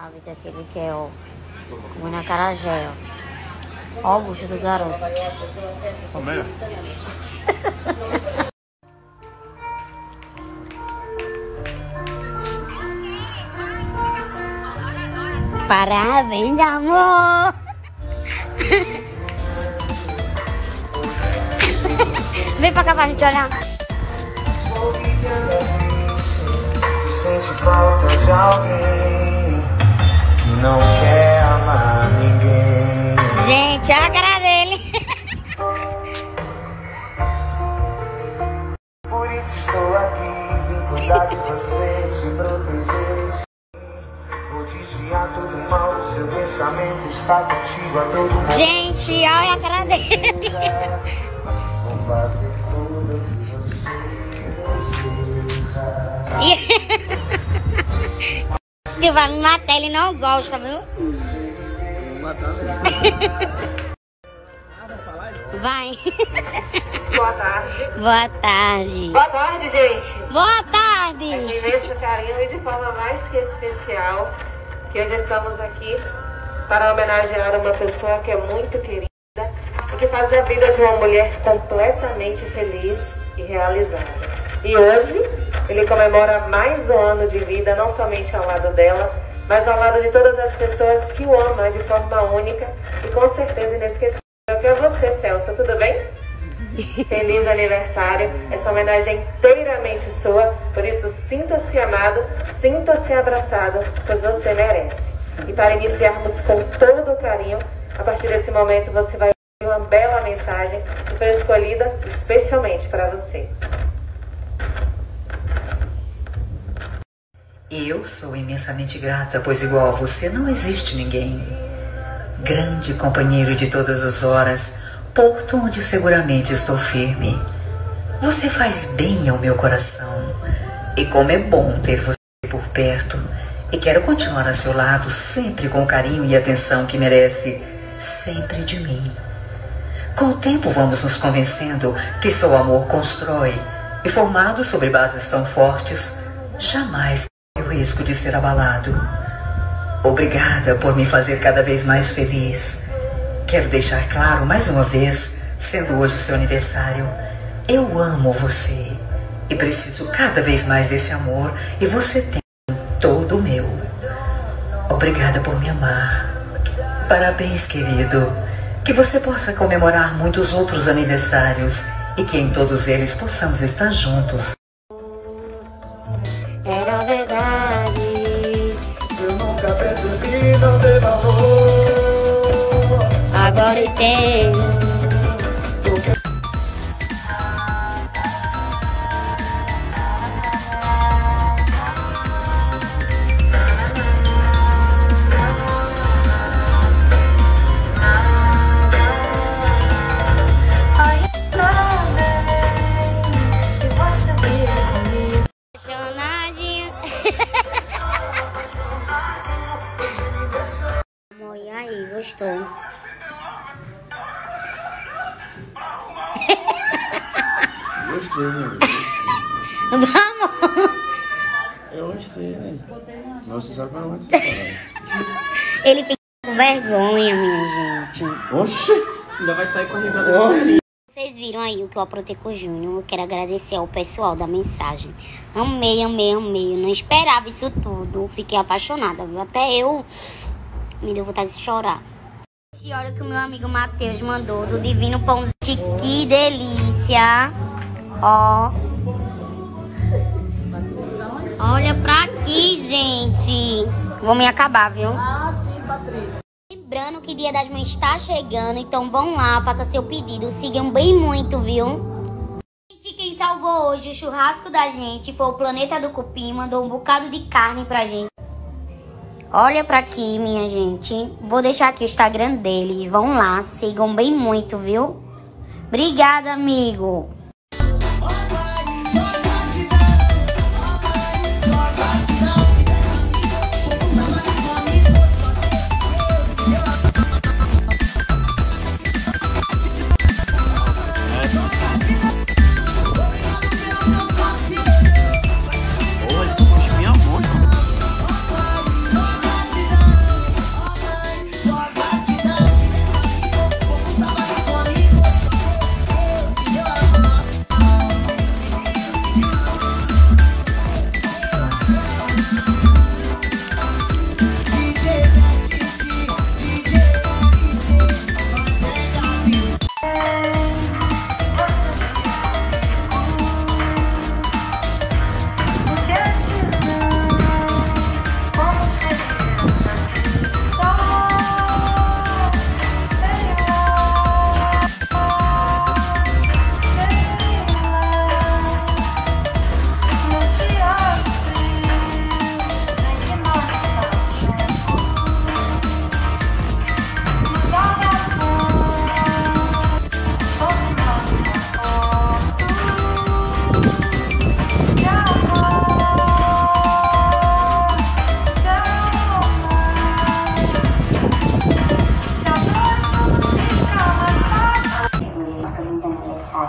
A vida que ele quer, ó. Comendo acarajé, ó. Ó o bucho do garoto. Palmeira. Parabéns, amor! Vem pra cá pra gente olhar. Sente falta de alguém que não quer amar ninguém. Gente, olha a cara dele. Por isso estou aqui, vim cuidar de você, te proteger. Vou desviar todo o mal, seu pensamento está contigo a todo momento. Gente, olha a cara dele. Vou fazer tudo o que você deseja. Que vai me matar, ele não gosta, viu? Vai. Boa tarde. Boa tarde. Boa tarde, gente. Boa tarde. Com imenso carinho e de forma mais que especial, que hoje estamos aqui para homenagear uma pessoa que é muito querida e que faz a vida de uma mulher completamente feliz e realizada. E hoje ele comemora mais um ano de vida, não somente ao lado dela, mas ao lado de todas as pessoas que o amam de forma única e com certeza inesquecível. Que é você, Celso, tudo bem? Feliz aniversário, essa homenagem é inteiramente sua, por isso sinta-se amado, sinta-se abraçado, pois você merece. E para iniciarmos com todo o carinho, a partir desse momento você vai ouvir uma bela mensagem que foi escolhida especialmente para você. Eu sou imensamente grata, pois igual a você não existe ninguém. Grande companheiro de todas as horas, porto onde seguramente estou firme. Você faz bem ao meu coração, e como é bom ter você por perto, e quero continuar a seu lado sempre com o carinho e atenção que merece, sempre de mim. Com o tempo vamos nos convencendo que só o amor constrói, e formado sobre bases tão fortes, jamais corre o risco de ser abalado. Obrigada por me fazer cada vez mais feliz. Quero deixar claro mais uma vez, sendo hoje seu aniversário, eu amo você e preciso cada vez mais desse amor e você tem todo o meu. Obrigada por me amar. Parabéns, querido. Que você possa comemorar muitos outros aniversários e que em todos eles possamos estar juntos. Era verdade. Eu nunca percebi não ter valor. Agora entendo. Apaixonadinha. Amor, e aí, gostou? Gostei, né? Vamos! Eu gostei, né? Nossa, você sabe para onde você fala. Ele fica com vergonha, minha gente. Oxi! Ainda vai sair com a risada. Vocês viram aí o que eu aprontei com o Júnior. Eu quero agradecer ao pessoal da mensagem. Amei, amei, amei. Eu não esperava isso tudo. Fiquei apaixonada, viu? Até eu me deu vontade de chorar. E olha o que o meu amigo Matheus mandou do Divino Pãozinho. Que delícia! Ó. Olha pra aqui, gente. Vou me acabar, viu? Ah, sim, Patrícia. Lembrando que Dia das Mães está chegando, então vão lá, faça seu pedido, sigam bem muito, viu? Gente, quem salvou hoje o churrasco da gente foi o Planeta do Cupim, mandou um bocado de carne pra gente. Olha pra aqui, minha gente. Vou deixar aqui o Instagram deles, vão lá, sigam bem muito, viu? Obrigada, amigo.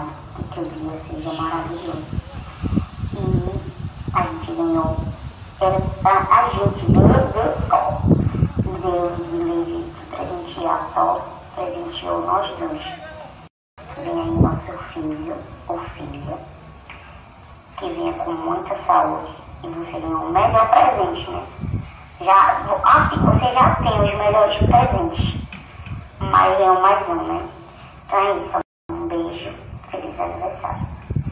abençoado, que teu dia seja maravilhoso. E a gente ganhou, a gente vê só. E Deus, em vez de te presentear só, presenteou nós dois. Vem aí nosso filho ou filha, que venha com muita saúde. E você ganhou o melhor presente, né? Assim, você já tem os melhores presentes, mas ganhou mais um, né? Então é isso. Um beijo. Feliz aniversário.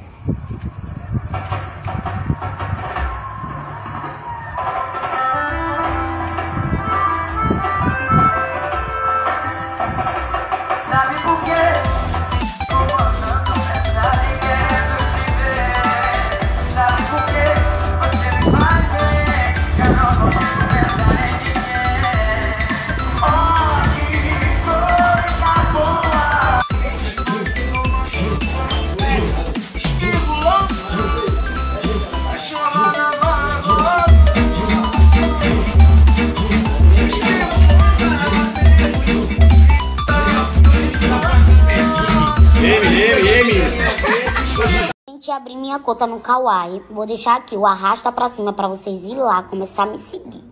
Sabe por quê? Tô mandando mensagem querendo te ver. Sabe por quê? Você me faz bem. Eu não consigo pensar em ninguém. Oh, que coisa boa. Estímulo. Chama na mão. Gente, abri minha conta no Kawaii. Vou deixar aqui o arrasta pra cima pra vocês ir lá começar a me seguir.